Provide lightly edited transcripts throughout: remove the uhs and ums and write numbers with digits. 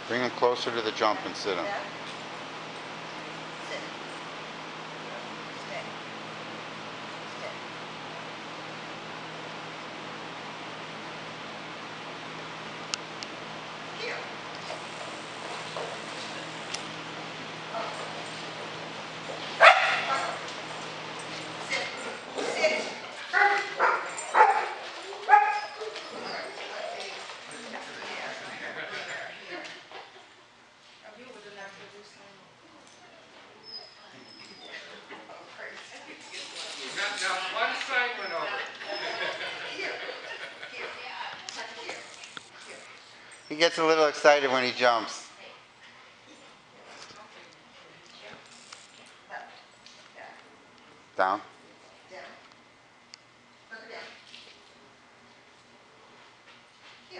Bring him closer to the jump and sit him. Sit. Stay. Stay. Here. Sit. Sit. Now one side went over. Here. Here. Here. Here. He gets a little excited when he jumps. Down. Down. Further down. Heel.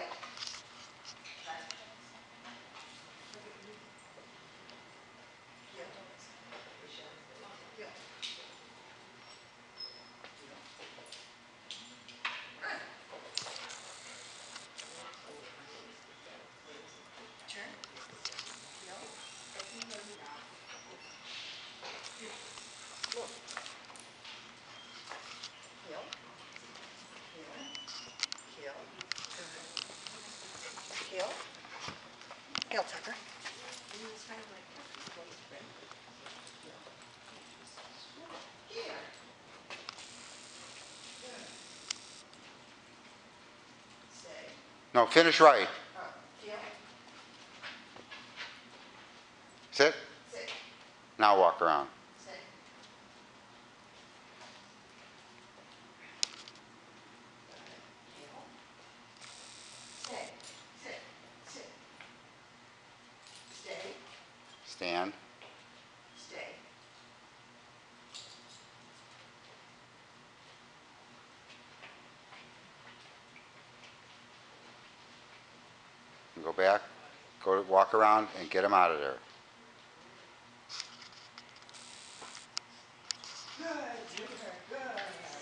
Heel. Heel. Turn. Heel. Look. Heel. Heel. Heel. Heel. Heel, Tucker. Here. Stay. No, finish right. Heel. Sit. Sit. Now walk around. Stay. Heel. Stay. Sit. Sit. Stay. Stand. Stay. And go back. Go walk around and get him out of there. Good, Junior. Good.